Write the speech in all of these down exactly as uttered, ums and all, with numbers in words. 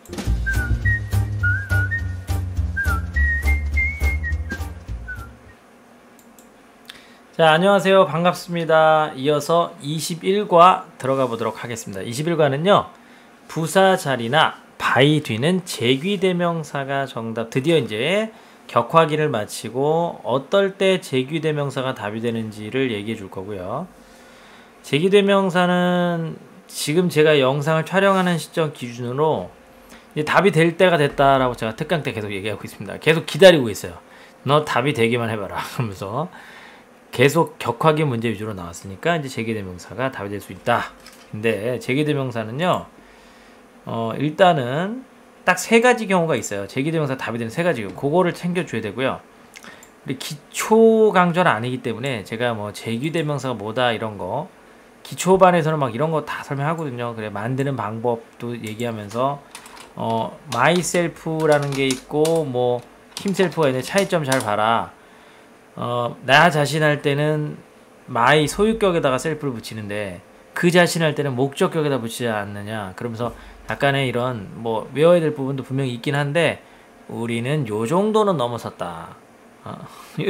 자, 안녕하세요. 반갑습니다. 이어서 이십일 과 들어가 보도록 하겠습니다. 이십일 과는요, 부사자리나 바이 뒤는 제귀대명사가 정답. 드디어 이제 격화기를 마치고 어떨 때 제귀대명사가 답이 되는지를 얘기해 줄 거고요. 제귀대명사는 지금 제가 영상을 촬영하는 시점 기준으로 이제 답이 될 때가 됐다라고 제가 특강 때 계속 얘기하고 있습니다. 계속 기다리고 있어요. 너 답이 되기만 해봐라 그러면서 계속 격화기 문제 위주로 나왔으니까 이제 제귀대명사가 답이 될 수 있다. 근데 제귀대명사는요, 어, 일단은 딱 세 가지 경우가 있어요. 제귀대명사 답이 되는 세 가지 경우. 그거를 챙겨줘야 되고요. 우리 기초 강좌는 아니기 때문에 제가 뭐 제귀대명사가 뭐다 이런 거 기초반에서는 막 이런 거 다 설명하거든요. 그래, 만드는 방법도 얘기하면서 어, myself라는 게 있고 뭐 himself가 있는 차이점 잘 봐라. 어, 나 자신 할 때는 my 소유격에다가 self를 붙이는데 그 자신 할 때는 목적격에다 붙이지 않느냐. 그러면서 약간의 이런 뭐 외워야 될 부분도 분명히 있긴 한데 우리는 요 정도는 넘어섰다. 어,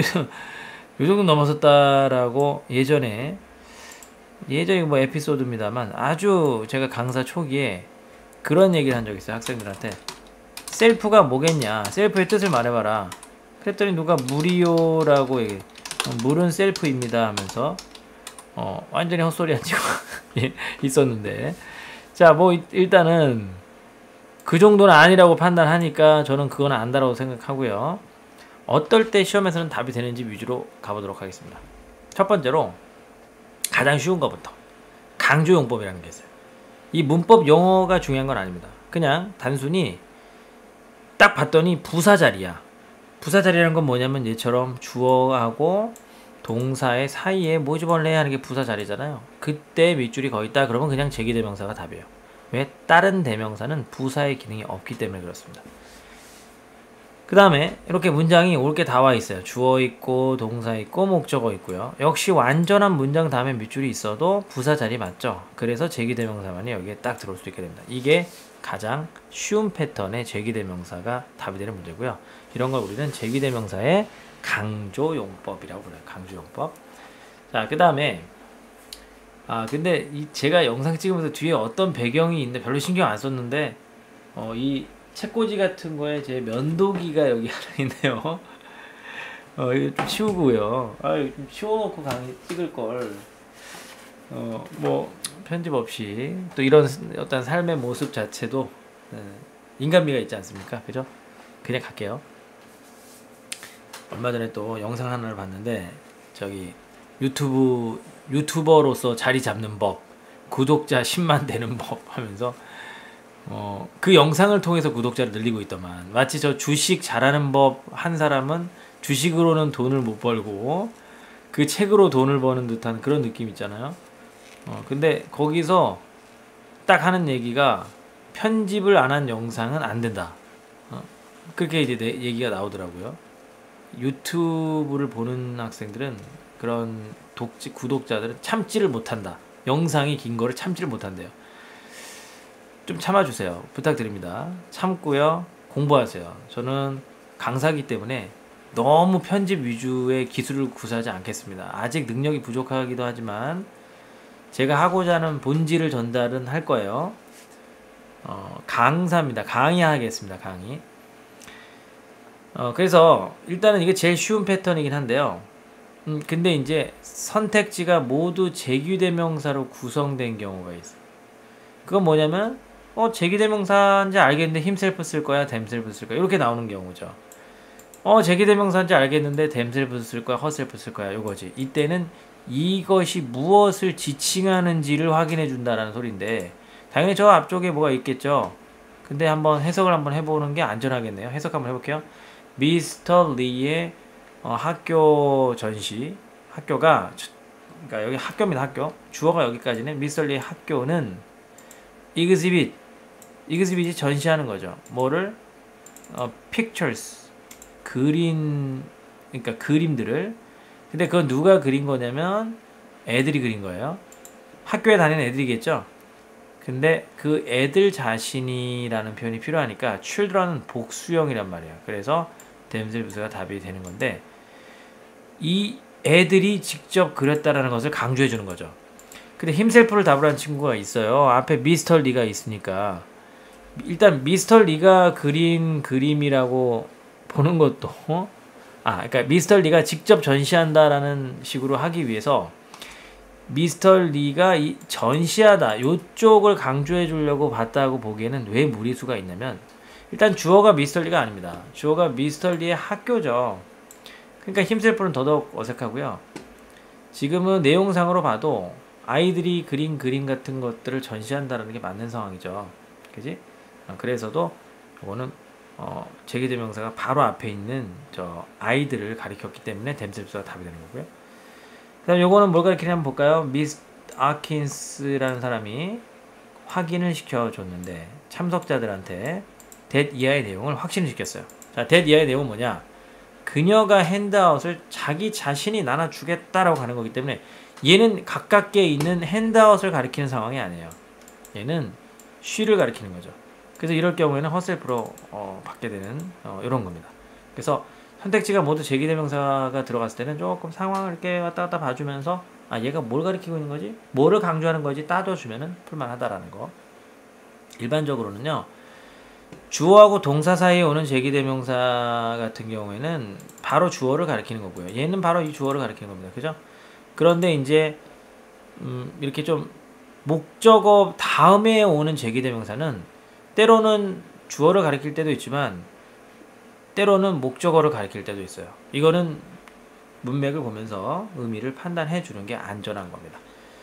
요 정도 넘어섰다라고 예전에 예전에 뭐 에피소드입니다만 아주 제가 강사 초기에 그런 얘기를 한 적이 있어요. 학생들한테 셀프가 뭐겠냐, 셀프의 뜻을 말해봐라. 그랬더니 누가 물이요라고 얘기해. 물은 셀프입니다 하면서 어, 완전히 헛소리 한 친구가 있었는데, 자, 뭐 일단은 그 정도는 아니라고 판단하니까 저는 그건 안다라고 생각하고요. 어떨 때 시험에서는 답이 되는지 위주로 가보도록 하겠습니다. 첫 번째로 가장 쉬운 것부터 강조용법이라는 게 있어요. 이 문법 용어가 중요한 건 아닙니다. 그냥 단순히 딱 봤더니 부사자리야. 부사자리라는 건 뭐냐면 얘처럼 주어하고 동사의 사이에 모집어를 해야 하는 게 부사자리잖아요. 그때 밑줄이 거의 있다 그러면 그냥 제귀대명사가 답이에요. 왜? 다른 대명사는 부사의 기능이 없기 때문에 그렇습니다. 그 다음에 이렇게 문장이 올 게 다 와 있어요. 주어 있고 동사 있고 목적어 있고요. 역시 완전한 문장 다음에 밑줄이 있어도 부사자리 맞죠? 그래서 제귀대명사만이 여기에 딱 들어올 수 있게 됩니다. 이게 가장 쉬운 패턴의 제귀대명사가 답이 되는 문제고요. 이런 걸 우리는 제귀대명사의 강조용법이라고 불러요. 강조용법. 자, 그 다음에 아 근데 이 제가 영상 찍으면서 뒤에 어떤 배경이 있는데 별로 신경 안 썼는데 어, 이 책꽂이 같은 거에 제 면도기가 여기 하나 있네요. 어, 이거 좀 치우고요. 아, 이거 좀 치워놓고 강의 찍을 걸. 어, 뭐 편집 없이 또 이런 어떤 삶의 모습 자체도 인간미가 있지 않습니까? 그죠? 그냥 갈게요. 얼마 전에 또 영상 하나를 봤는데 저기 유튜브 유튜버로서 자리 잡는 법, 구독자 십만 되는 법 하면서 어, 그 영상을 통해서 구독자를 늘리고 있더만. 마치 저 주식 잘하는 법 한 사람은 주식으로는 돈을 못 벌고 그 책으로 돈을 버는 듯한 그런 느낌 있잖아요. 어, 근데 거기서 딱 하는 얘기가 편집을 안 한 영상은 안 된다. 어, 그렇게 이제 내, 얘기가 나오더라고요. 유튜브를 보는 학생들은 그런 독지, 구독자들은 참지를 못한다. 영상이 긴 거를 참지를 못한대요. 좀 참아주세요. 부탁드립니다. 참고요. 공부하세요. 저는 강사기 때문에 너무 편집 위주의 기술을 구사하지 않겠습니다. 아직 능력이 부족하기도 하지만 제가 하고자 하는 본질을 전달은 할 거예요. 어, 강사입니다. 강의하겠습니다. 강의. 어, 그래서 일단은 이게 제일 쉬운 패턴이긴 한데요. 음, 근데 이제 선택지가 모두 제귀대명사로 구성된 경우가 있어요. 그건 뭐냐면 어, 제귀대명사인지 알겠는데 himself 쓸 거야, themself 쓸 거야 이렇게 나오는 경우죠. 어, 제귀대명사인지 알겠는데 themself 쓸 거야, herself 쓸 거야 이거지. 이때는 이것이 무엇을 지칭하는지를 확인해 준다라는 소리인데 당연히 저 앞쪽에 뭐가 있겠죠. 근데 한번 해석을 한번 해보는 게 안전하겠네요. 해석 한번 해볼게요. 미스터 리의 어, 학교 전시, 학교가 그러니까 여기 학교입니다. 학교 주어가 여기까지는 미스터 리의 학교는 exhibit, exhibit이 전시하는 거죠. 뭐를? 어, pictures, 그림, 그러니까 그림들을. 근데 그건 누가 그린 거냐면 애들이 그린 거예요. 학교에 다니는 애들이겠죠. 근데 그 애들 자신이라는 표현이 필요하니까 children은 복수형이란 말이에요. 그래서 themselves가 답이 되는 건데 이 애들이 직접 그렸다라는 것을 강조해 주는 거죠. 근데 himself를 답으로 한 친구가 있어요. 앞에 미스터 리가 있으니까 일단 미스터 리가 그린 그림이라고 보는 것도 어? 아, 그러니까 미스터 리가 직접 전시한다라는 식으로 하기 위해서 미스터 리가 이 전시하다 요쪽을 강조해 주려고 봤다고 보기에는 왜 무리수가 있냐면 일단 주어가 미스터 리가 아닙니다. 주어가 미스터 리의 학교죠. 그러니까 힘셀프는 더더욱 어색하고요. 지금은 내용상으로 봐도 아이들이 그린 그림 같은 것들을 전시한다는 게 맞는 상황이죠. 그지? 그래서도 이거는 어, 제기대명사가 바로 앞에 있는 저 아이들을 가리켰기 때문에 themselves가 답이 되는 거고요. 그 다음 요거는 뭘 가리키냐면 볼까요? 미스 아킨스라는 사람이 확인을 시켜줬는데 참석자들한테 that 이하의 내용을 확신을 시켰어요. 자, that 이하의 내용은 뭐냐? 그녀가 핸드아웃을 자기 자신이 나눠주겠다라고 하는 거기 때문에 얘는 가깝게 있는 핸드아웃을 가리키는 상황이 아니에요. 얘는 she를 가리키는 거죠. 그래서 이럴 경우에는 herself로 어, 받게 되는 어, 이런 겁니다. 그래서 선택지가 모두 제기대명사가 들어갔을 때는 조금 상황을 이렇게 왔다 갔다 봐주면서 아 얘가 뭘 가리키고 있는 거지? 뭐를 강조하는 거지? 따져주면은 풀만하다라는 거. 일반적으로는요. 주어하고 동사 사이에 오는 제기대명사 같은 경우에는 바로 주어를 가리키는 거고요. 얘는 바로 이 주어를 가리키는 겁니다. 그죠? 그런데 이제 음, 이렇게 좀 목적어 다음에 오는 제기대명사는 때로는 주어를 가리킬 때도 있지만 때로는 목적어를 가리킬 때도 있어요. 이거는 문맥을 보면서 의미를 판단해 주는 게 안전한 겁니다.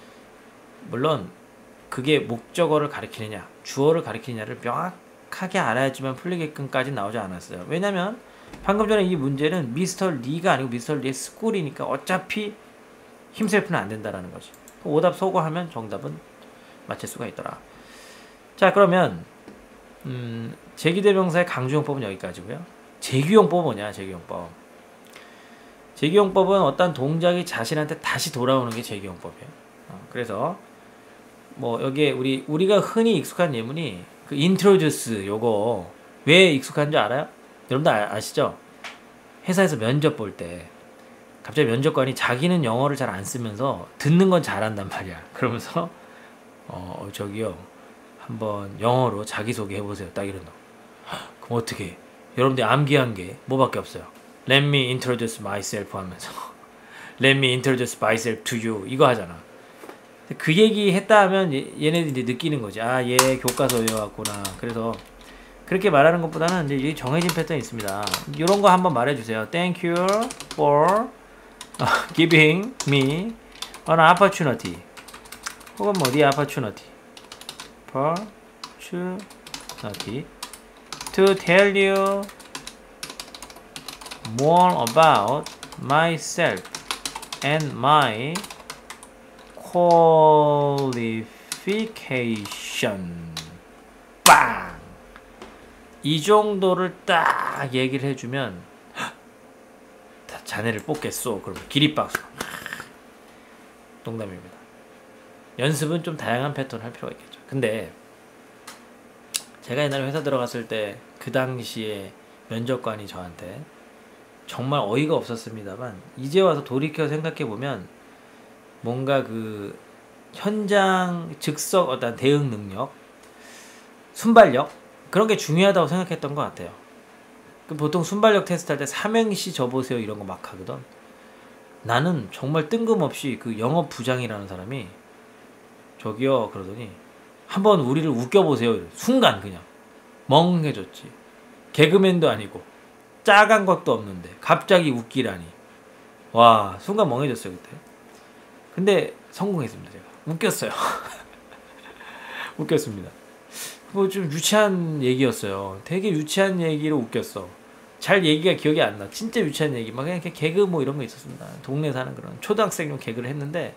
물론 그게 목적어를 가리키느냐 주어를 가리키느냐를 명확하게 알아야지만 풀리게끔까지 나오지 않았어요. 왜냐면 방금 전에 이 문제는 미스터 리가 아니고 미스터 리의 스쿨이니까 어차피 힘셀프는 안 된다라는 거지. 오답 소거하면 정답은 맞힐 수가 있더라. 자 그러면 음, 제기대명사의 강조용법은 여기까지고요. 제규용법은 뭐냐? 제규용법. 제규용법은 어떤 동작이 자신한테 다시 돌아오는 게 제규용법이에요. 어, 그래서 뭐 여기에 우리 우리가 흔히 익숙한 예문이 그 introduce 요거 왜 익숙한 줄 알아요? 여러분들 아, 아시죠? 회사에서 면접 볼 때 갑자기 면접관이 자기는 영어를 잘 안 쓰면서 듣는 건 잘한단 말이야. 그러면서 어 저기요 한번 영어로 자기소개 해보세요. 딱 이런 거. 그럼 어떻게 해? 여러분들이 암기한 게 뭐밖에 없어요. Let me introduce myself 하면서 Let me introduce myself to you 이거 하잖아. 그 얘기 했다 하면 얘네들이 느끼는 거지. 아, 얘 교과서 외워왔구나. 그래서 그렇게 말하는 것보다는 이제 정해진 패턴이 있습니다. 이런 거 한번 말해주세요. Thank you for giving me an opportunity. 혹은 뭐 the opportunity. opportunity to tell you more about myself and my qualification. 빵! 이 정도를 딱 얘기를 해주면 자네를 뽑겠소. 그러면 기립박수. 농담입니다. 연습은 좀 다양한 패턴을 할 필요가 있겠죠. 근데 제가 옛날에 회사 들어갔을 때 그 당시에 면접관이 저한테 정말 어이가 없었습니다만 이제 와서 돌이켜 생각해보면 뭔가 그 현장 즉석 어떤 대응 능력, 순발력 그런 게 중요하다고 생각했던 것 같아요. 보통 순발력 테스트 할 때 삼행시 줘보세요 이런 거 막 하거든. 나는 정말 뜬금없이 그 영업 부장이라는 사람이 저기요 그러더니 한번 우리를 웃겨보세요. 순간 그냥 멍해졌지. 개그맨도 아니고 짜간 것도 없는데 갑자기 웃기라니. 와 순간 멍해졌어요 그때. 근데 성공했습니다. 제가 웃겼어요. 웃겼습니다. 뭐 좀 유치한 얘기였어요. 되게 유치한 얘기로 웃겼어. 잘 얘기가 기억이 안 나. 진짜 유치한 얘기. 막 그냥 개그 뭐 이런 거 있었습니다. 동네 사는 그런 초등학생용 개그를 했는데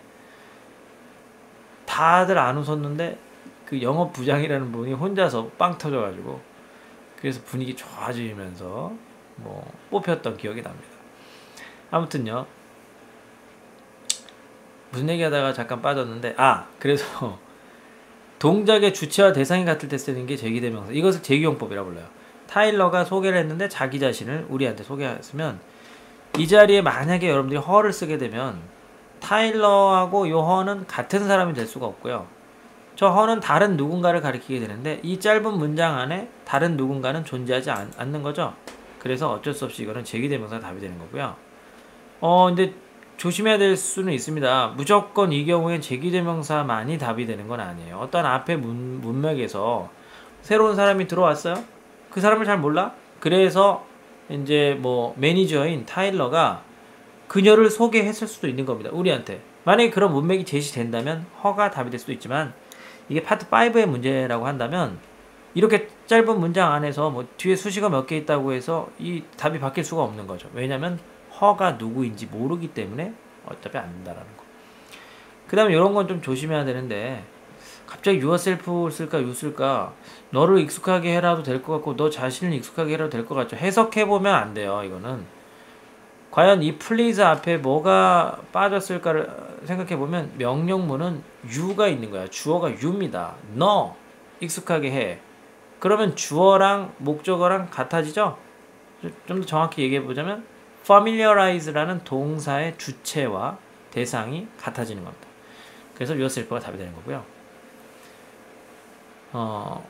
다들 안 웃었는데 그 영업 부장이라는 분이 혼자서 빵 터져가지고 그래서 분위기 좋아지면서 뭐 뽑혔던 기억이 납니다. 아무튼요. 무슨 얘기하다가 잠깐 빠졌는데 아 그래서 동작의 주체와 대상이 같을 때 쓰는 게 제기대명사. 이것을 제기용법이라고 불러요. 타일러가 소개를 했는데 자기 자신을 우리한테 소개했으면 이 자리에 만약에 여러분들이 허를 쓰게 되면 타일러하고 요 허는 같은 사람이 될 수가 없고요. 저 허는 다른 누군가를 가리키게 되는데 이 짧은 문장 안에 다른 누군가는 존재하지 않, 않는 거죠. 그래서 어쩔 수 없이 이거는 제기대명사가 답이 되는 거고요. 어 근데 조심해야 될 수는 있습니다. 무조건 이 경우엔 제기대명사만이 답이 되는 건 아니에요. 어떤 앞에 문, 문맥에서 새로운 사람이 들어왔어요. 그 사람을 잘 몰라? 그래서 이제 뭐 매니저인 타일러가 그녀를 소개했을 수도 있는 겁니다. 우리한테. 만약에 그런 문맥이 제시된다면 허가 답이 될 수도 있지만 이게 파트 오의 문제라고 한다면 이렇게 짧은 문장 안에서 뭐 뒤에 수식어 몇 개 있다고 해서 이 답이 바뀔 수가 없는 거죠. 왜냐면 허가 누구인지 모르기 때문에 어차피 안 된다라는 거. 그 다음에 이런 건 좀 조심해야 되는데 갑자기 yourself 쓸까 you 쓸까 너를 익숙하게 해라도 될 것 같고 너 자신을 익숙하게 해라도 될 것 같죠. 해석해보면 안 돼요. 이거는 과연 이 please 앞에 뭐가 빠졌을까를 생각해보면 명령문은 you가 있는 거야. 주어가 you입니다. 너 익숙하게 해. 그러면 주어랑 목적어랑 같아지죠? 좀 더 정확히 얘기해보자면 familiarize라는 동사의 주체와 대상이 같아지는 겁니다. 그래서 yourself가 답이 되는 거고요. 어,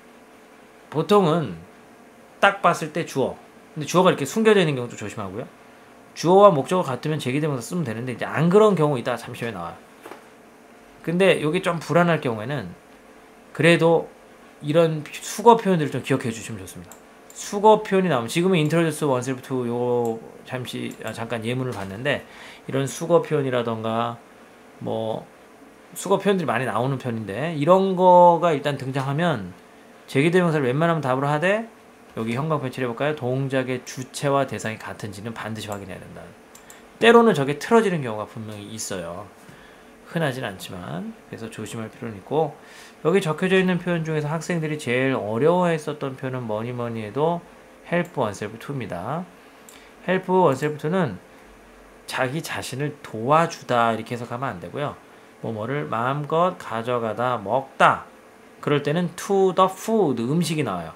보통은 딱 봤을 때 주어. 근데 주어가 이렇게 숨겨져 있는 경우도 조심하고요. 주어와 목적어 같으면 제기대명사 쓰면 되는데 이제 안 그런 경우 있다가 잠시 후에 나와요. 근데 이게 좀 불안할 경우에는 그래도 이런 수거 표현들을 좀 기억해 주시면 좋습니다. 수거 표현이 나오면 지금은 introduce oneself to 요 잠시 아, 잠깐 예문을 봤는데 이런 수거 표현이라던가 뭐 수거 표현들이 많이 나오는 편인데 이런 거가 일단 등장하면 제기대명사를 웬만하면 답으로 하되 여기 형광펜 칠해볼까요? 동작의 주체와 대상이 같은지는 반드시 확인해야 된다. 때로는 저게 틀어지는 경우가 분명히 있어요. 흔하진 않지만 그래서 조심할 필요는 있고 여기 적혀져 있는 표현 중에서 학생들이 제일 어려워했었던 표현은 뭐니 뭐니 해도 help oneself to입니다. help oneself to는 자기 자신을 도와주다 이렇게 해석하면 안 되고요. 뭐뭐를 마음껏 가져가다 먹다 그럴 때는 to the food 음식이 나와요.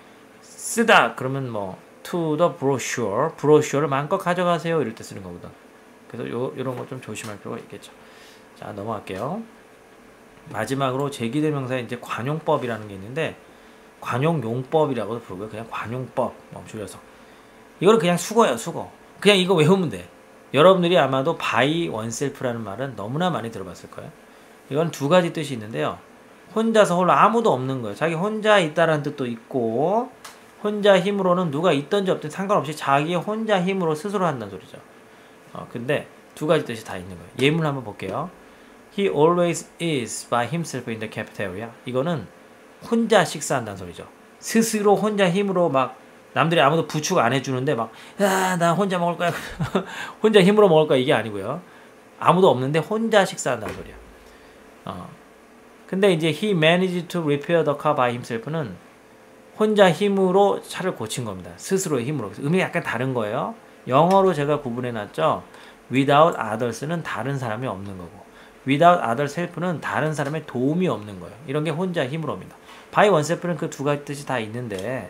쓰다 그러면 뭐 to the brochure 브로슈어를 마음껏 가져가세요 이럴 때 쓰는 거거든. 그래서 요, 요런 거 좀 조심할 필요가 있겠죠. 자 넘어갈게요. 마지막으로 제기대명사에 이제 관용법이라는 게 있는데 관용용법이라고도 부르고요. 그냥 관용법 뭐 줄여서 이거는 그냥 수거예요. 수거. 그냥 이거 외우면 돼. 여러분들이 아마도 by oneself라는 말은 너무나 많이 들어봤을 거예요. 이건 두 가지 뜻이 있는데요. 혼자서 홀로 아무도 없는 거예요. 자기 혼자 있다라는 뜻도 있고 혼자 힘으로는 누가 있든지 없든지 상관없이 자기 혼자 힘으로 스스로 한다는 소리죠. 어, 근데 두 가지 뜻이 다 있는 거예요. 예문을 한번 볼게요. He always is by himself in the cafeteria. 이거는 혼자 식사한다는 소리죠. 스스로 혼자 힘으로 막 남들이 아무도 부축 안 해주는데 막 아, 나 혼자 먹을 거야. 혼자 힘으로 먹을 거야 이게 아니고요. 아무도 없는데 혼자 식사한다는 소리야. 어. 근데 이제 he managed to repair the car by himself는 혼자 힘으로 차를 고친 겁니다. 스스로의 힘으로. 의미가 약간 다른 거예요. 영어로 제가 구분해 놨죠. without others는 다른 사람이 없는 거고 without other self는 다른 사람의 도움이 없는 거예요. 이런 게 혼자 힘으로입니다. by oneself는 그 두 가지 뜻이 다 있는데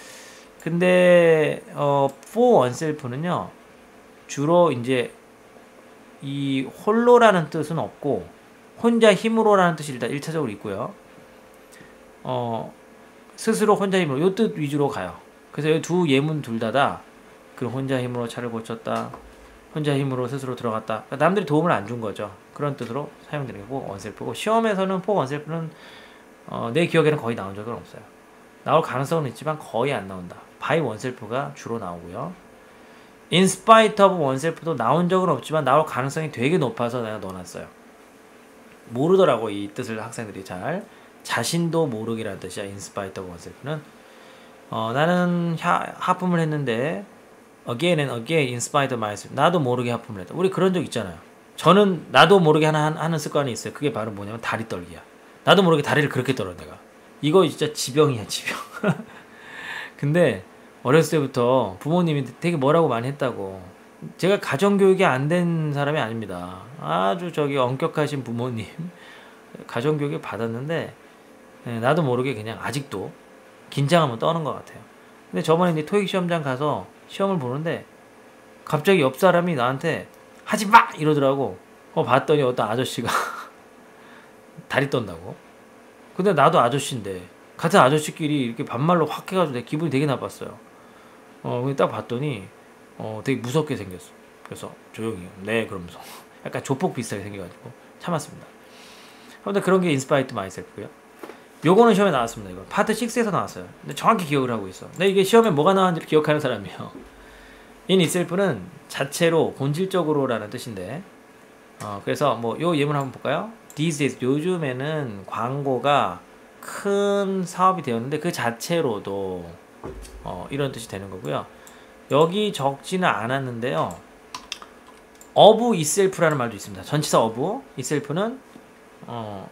근데 어, for oneself는요 주로 이제 이 홀로라는 뜻은 없고 혼자 힘으로라는 뜻이 일단 일 차적으로 있고요. 어, 스스로 혼자 힘으로 요 뜻 위주로 가요. 그래서 이 두 예문 둘 다다 그 혼자 힘으로 차를 고쳤다. 혼자 힘으로 스스로 들어갔다. 그러니까 남들이 도움을 안 준 거죠. 그런 뜻으로 사용되는 게 for oneself고 시험에서는 for oneself는 어, 내 기억에는 거의 나온 적은 없어요. 나올 가능성은 있지만 거의 안 나온다. by oneself가 주로 나오고요. in spite of oneself도 나온 적은 없지만 나올 가능성이 되게 높아서 내가 넣어놨어요. 모르더라고 이 뜻을 학생들이 잘. 자신도 모르기라는 뜻이야. in spite of oneself는 어, 나는 하, 하품을 했는데 again and again in spite of myself 나도 모르게 하품을 했다. 우리 그런 적 있잖아요. 저는 나도 모르게 하나 하는 습관이 있어요. 그게 바로 뭐냐면 다리 떨기야. 나도 모르게 다리를 그렇게 떨어 내가. 이거 진짜 지병이야 지병. 근데 어렸을 때부터 부모님이 되게 뭐라고 많이 했다고. 제가 가정교육이 안 된 사람이 아닙니다. 아주 저기 엄격하신 부모님 가정교육을 받았는데 예, 나도 모르게 그냥 아직도 긴장하면 떠는 것 같아요. 근데 저번에 이제 토익 시험장 가서 시험을 보는데 갑자기 옆 사람이 나한테 하지 마! 이러더라고. 어, 봤더니 어떤 아저씨가 다리 떤다고. 근데 나도 아저씨인데 같은 아저씨끼리 이렇게 반말로 확 해가지고 내 기분이 되게 나빴어요. 어, 근데 딱 봤더니 어, 되게 무섭게 생겼어. 그래서 조용히 네 그러면서 약간 조폭 비슷하게 생겨가지고 참았습니다. 아무튼 그런 게 인스파이트 마이셀프고요. 요거는 시험에 나왔습니다. 이거 파트 식스에서 나왔어요. 근데 정확히 기억을 하고 있어. 근데 이게 시험에 뭐가 나왔는지 기억하는 사람이에요. in itself는 자체로 본질적으로라는 뜻인데 어, 그래서 뭐 요 예문 한번 볼까요? These days 요즘에는 광고가 큰 사업이 되었는데 그 자체로도 어, 이런 뜻이 되는 거고요. 여기 적지는 않았는데요. of itself라는 말도 있습니다. 전치사 of itself는 어,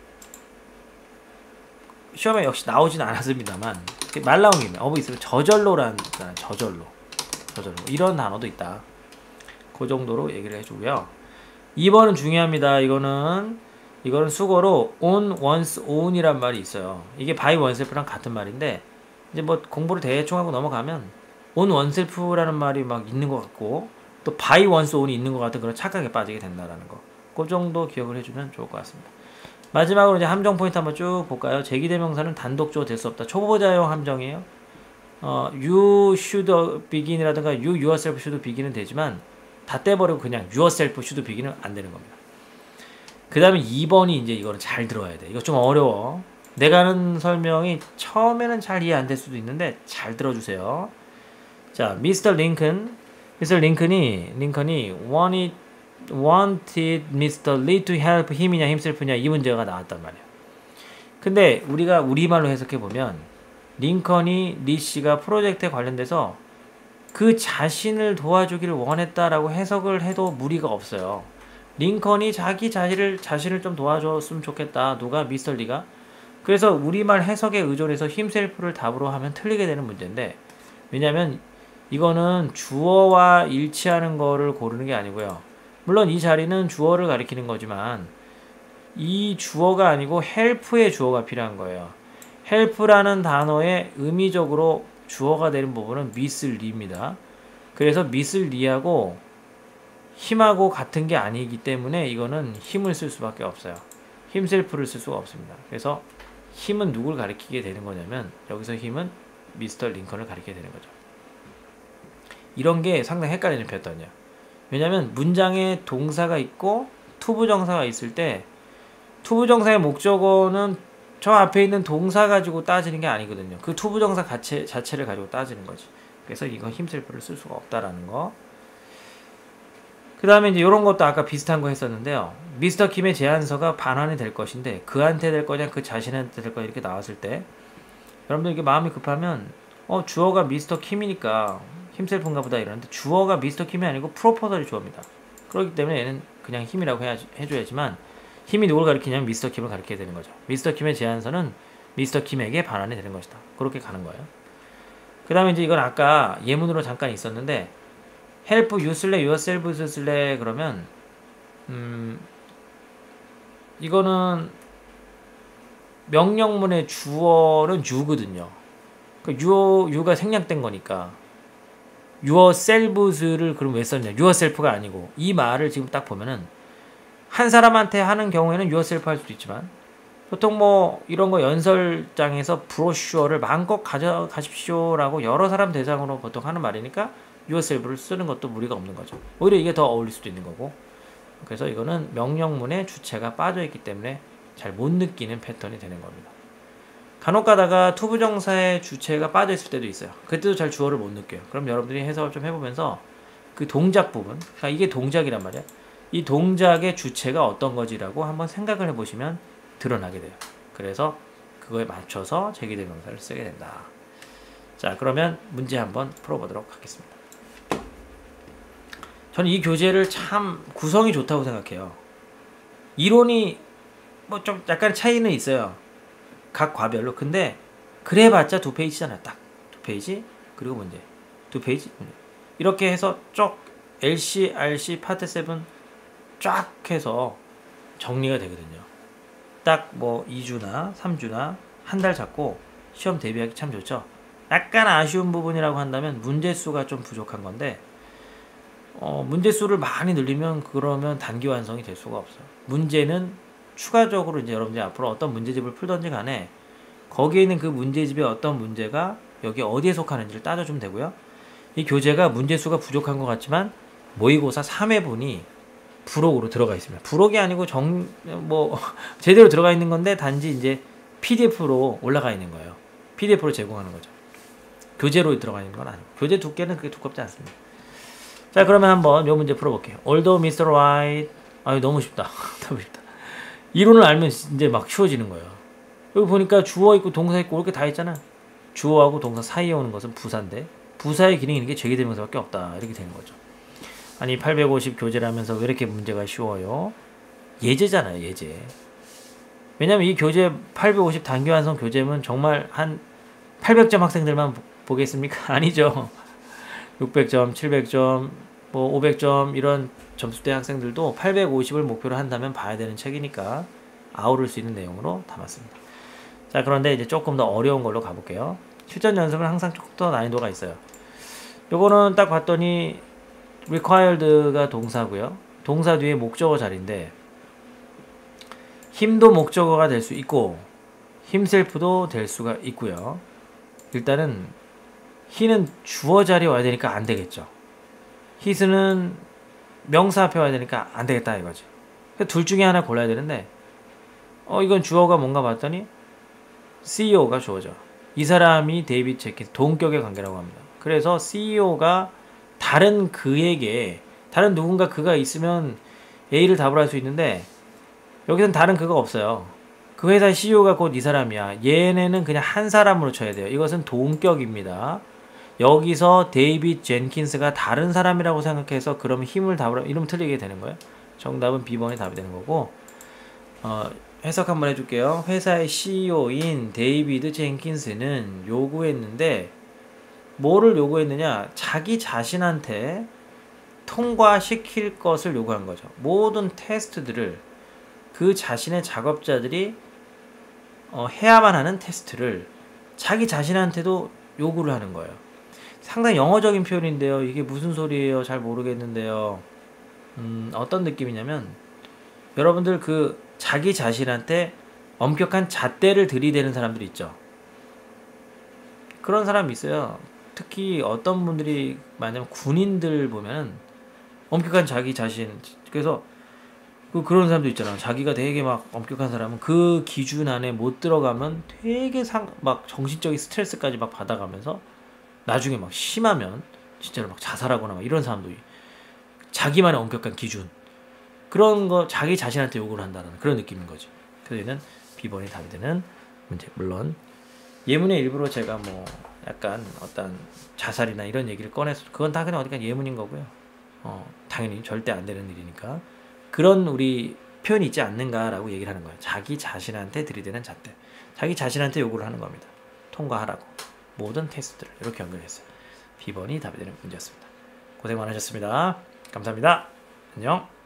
시험에 역시 나오진 않았습니다만 말 나온 김에 of itself 저절로라는 저절로 저절로 이런 단어도 있다. 그 정도로 얘기를 해주고요. 이 번은 중요합니다. 이거는 이거는 수거로 on, once, on이란 말이 있어요. 이게 by oneself랑 같은 말인데 이제 뭐 공부를 대충 하고 넘어가면 on oneself라는 말이 막 있는 것 같고 또 by once, on이 있는 것 같은 그런 착각에 빠지게 된다라는 거. 그 정도 기억을 해주면 좋을 것 같습니다. 마지막으로 이제 함정 포인트 한번 쭉 볼까요? 제기대명사는 단독적으로 될 수 없다. 초보자용 함정이에요. 어, you should begin이라든가 you yourself should begin은 되지만 다 떼버리고 그냥 yourself should begin은 안 되는 겁니다. 그 다음에 이 번이 이제 이거는 잘 들어야 돼. 이거 좀 어려워. 내가 하는 설명이 처음에는 잘 이해 안 될 수도 있는데 잘 들어주세요. 자, 미스터 링컨. 미스터 링컨이 링컨이 wanted, wanted 미스터 Lee to help him이냐 himself냐 이 문제가 나왔단 말이에요. 근데 우리가 우리말로 해석해보면 링컨이 리 씨가 프로젝트에 관련돼서 그 자신을 도와주기를 원했다라고 해석을 해도 무리가 없어요. 링컨이 자기 자신을 자신을 좀 도와줬으면 좋겠다. 누가 미스터 리가. 그래서 우리말 해석에 의존해서 힘셀프를 답으로 하면 틀리게 되는 문제인데 왜냐면 이거는 주어와 일치하는 거를 고르는 게 아니고요. 물론 이 자리는 주어를 가리키는 거지만 이 주어가 아니고 help의 주어가 필요한 거예요. help라는 단어의 의미적으로 주어가 되는 부분은 미스 리입니다. 그래서 미스 리하고 힘하고 같은 게 아니기 때문에 이거는 힘을 쓸 수밖에 없어요. 힘셀프를 쓸 수가 없습니다. 그래서 힘은 누굴 가리키게 되는 거냐면 여기서 힘은 미스터 링컨을 가리키게 되는 거죠. 이런 게 상당히 헷갈리는 패턴이야. 왜냐면 문장에 동사가 있고 투부정사가 있을 때 투부정사의 목적어는 저 앞에 있는 동사 가지고 따지는 게 아니거든요. 그 투부정사 자체, 자체를 가지고 따지는 거지. 그래서 이건 힘셀프를 쓸 수가 없다라는 거. 그 다음에 이제 이런 것도 아까 비슷한 거 했었는데요. 미스터 킴의 제안서가 반환이 될 것인데 그한테 될 거냐 그 자신한테 될 거냐 이렇게 나왔을 때 여러분들 이렇게 마음이 급하면 어 주어가 미스터 킴이니까 힘셀프인가 보다 이러는데 주어가 미스터 킴이 아니고 프로포설이 주어입니다. 그렇기 때문에 얘는 그냥 힘이라고 해야지, 해줘야지만 힘이 누굴 가리키냐면 미스터 킴을 가리키게 되는 거죠. 미스터 킴의 제안서는 미스터 킴에게 반환이 되는 것이다. 그렇게 가는 거예요. 그 다음에 이제 이건 아까 예문으로 잠깐 있었는데 help you 쓸래 yourself 쓸래 그러면 음 이거는 명령문의 주어는 you거든요. 그 you, you가 생략된 거니까 yourselves를 그럼 왜 썼냐? yourself가 아니고 이 말을 지금 딱 보면은 한 사람한테 하는 경우에는 yourself 할 수도 있지만 보통 뭐 이런 거 연설장에서 브로슈어를 마음껏 가져가십시오라고 여러 사람 대상으로 보통 하는 말이니까 yourself를 쓰는 것도 무리가 없는 거죠. 오히려 이게 더 어울릴 수도 있는 거고. 그래서 이거는 명령문에 주체가 빠져있기 때문에 잘 못 느끼는 패턴이 되는 겁니다. 간혹 가다가 투부정사의 주체가 빠져있을 때도 있어요. 그때도 잘 주어를 못 느껴요. 그럼 여러분들이 해석을 좀 해보면서 그 동작 부분, 그러니까 이게 동작이란 말이야. 이 동작의 주체가 어떤 거지라고 한번 생각을 해보시면 드러나게 돼요. 그래서 그거에 맞춰서 제기대명사를 쓰게 된다. 자, 그러면 문제 한번 풀어보도록 하겠습니다. 저는 이 교재를 참 구성이 좋다고 생각해요. 이론이 뭐 좀 약간 차이는 있어요. 각 과별로. 근데 그래봤자 두 페이지잖아. 딱 두 페이지 그리고 문제 두 페이지 문제. 이렇게 해서 쭉 엘씨, 알씨, 파트 칠 쫙 해서 정리가 되거든요. 딱 뭐 이 주나 삼 주나 한 달 잡고 시험 대비하기 참 좋죠. 약간 아쉬운 부분이라고 한다면 문제수가 좀 부족한 건데 어, 문제수를 많이 늘리면 그러면 단기 완성이 될 수가 없어요. 문제는 추가적으로 이제 여러분들이 앞으로 어떤 문제집을 풀던지 간에 거기에 있는 그 문제집의 어떤 문제가 여기 어디에 속하는지를 따져주면 되고요. 이 교재가 문제수가 부족한 것 같지만 모의고사 삼 회분이 부록으로 들어가 있습니다. 부록이 아니고 정, 뭐, 제대로 들어가 있는 건데 단지 이제 피디에프로 올라가 있는 거예요. 피디에프로 제공하는 거죠. 교재로 들어가 있는 건 아니고. 교재 두께는 그렇게 두껍지 않습니다. 자, 그러면 한번 요 문제 풀어볼게요. Although 미스터 White, 아유, 너무 쉽다. 너무 쉽다. 이론을 알면 이제 막 쉬워지는 거예요. 여기 보니까 주어 있고 동사 있고 이렇게 다 있잖아. 주어하고 동사 사이에 오는 것은 부사인데, 부사의 기능이 이렇게 제기되면서밖에 없다. 이렇게 되는 거죠. 아니, 팔백오십 교재라면서 왜 이렇게 문제가 쉬워요? 예제잖아요, 예제. 왜냐면 이 교재 팔백오십 단기 완성 교재면 정말 한 팔백 점 학생들만 보겠습니까? 아니죠. 육백 점, 칠백 점, 뭐 오백 점 이런 점수대 학생들도 팔백오십을 목표로 한다면 봐야 되는 책이니까 아우를 수 있는 내용으로 담았습니다. 자, 그런데 이제 조금 더 어려운 걸로 가볼게요. 실전 연습은 항상 조금 더 난이도가 있어요. 요거는 딱 봤더니 required가 동사고요. 동사 뒤에 목적어 자리인데 힘도 목적어가 될 수 있고 himself도 될 수가 있고요. 일단은 he는 주어 자리에 와야 되니까 안 되겠죠. his는 명사 앞에 와야 되니까 안 되겠다 이거지. 둘 중에 하나 골라야 되는데 어 이건 주어가 뭔가 봤더니 씨이오가 주어죠. 이 사람이 데이비드 제킨스 동격의 관계라고 합니다. 그래서 씨이오가 다른 그에게 다른 누군가 그가 있으면 A를 답을 할 수 있는데 여기서는 다른 그가 없어요. 그 회사의 씨이오가 곧 이 사람이야. 얘네는 그냥 한 사람으로 쳐야 돼요. 이것은 동격입니다. 여기서 데이비드 젠킨스가 다른 사람이라고 생각해서 그러면 힘을 답을 이러면 틀리게 되는 거예요. 정답은 B번이 답이 되는 거고 어, 해석 한번 해줄게요. 회사의 씨이오인 데이비드 젠킨스는 요구했는데 뭐를 요구했느냐? 자기 자신한테 통과시킬 것을 요구한 거죠. 모든 테스트들을 그 자신의 작업자들이 어, 해야만 하는 테스트를 자기 자신한테도 요구를 하는 거예요. 상당히 영어적인 표현인데요. 이게 무슨 소리예요? 잘 모르겠는데요. 음, 어떤 느낌이냐면 여러분들 그 자기 자신한테 엄격한 잣대를 들이대는 사람들 있죠. 그런 사람이 있어요. 특히 어떤 분들이 만약 군인들 보면 엄격한 자기 자신 그래서 그 그런 사람도 있잖아. 자기가 되게 막 엄격한 사람은 그 기준 안에 못 들어가면 되게 상 막 정신적인 스트레스까지 막 받아가면서 나중에 막 심하면 진짜로 막 자살하거나 막 이런 사람도 자기만의 엄격한 기준 그런 거 자기 자신한테 요구를 한다는 그런 느낌인 거지. 그래서 얘는 B번이 답이 되는 문제. 물론 예문의 일부러 제가 뭐 약간 어떤 자살이나 이런 얘기를 꺼내서 그건 다 그냥 어디가 예문인 거고요. 어, 당연히 절대 안 되는 일이니까 그런 우리 표현이 있지 않는가라고 얘기를 하는 거예요. 자기 자신한테 들이대는 잣대. 자기 자신한테 요구를 하는 겁니다. 통과하라고. 모든 테스트를 이렇게 연결했어요. B번이 답이 되는 문제였습니다. 고생 많으셨습니다. 감사합니다. 안녕.